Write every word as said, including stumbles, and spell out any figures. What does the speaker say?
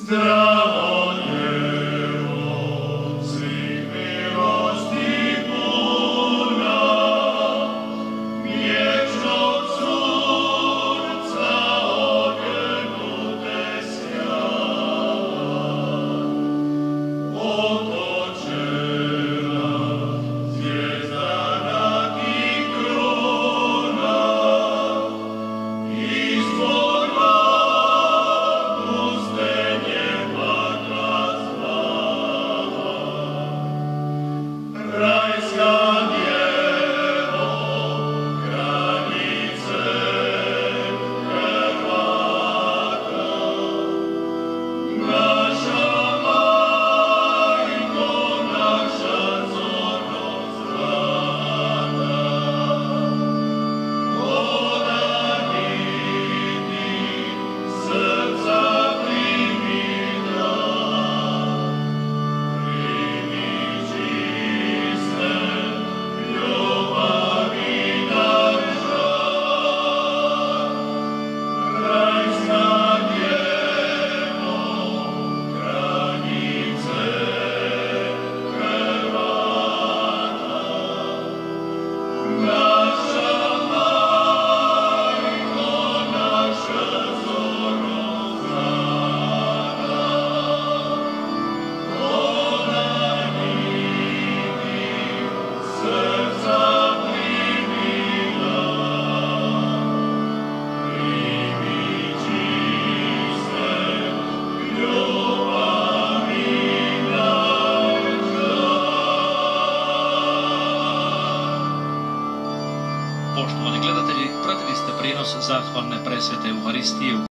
Zdravo djevo, svih milosti puna, vječnog sunca odjenute sjaj. Otočena zvijezdana ti krona, ispod glavu stenje pakla slava. Rajska djevo, kraljice Hrvata, naša majko, naša zorno zlata. Odaniti srca primila, primi čiste ljubavi naš žar. Rajska djevo, kraljice Hrvata, naša majko, naša zorno zlata. Odaniti srca primila, primi čiste ljubavi naš žar. Poštovani gledatelji, pratili ste prijenos zahvalne presvete Euharistije u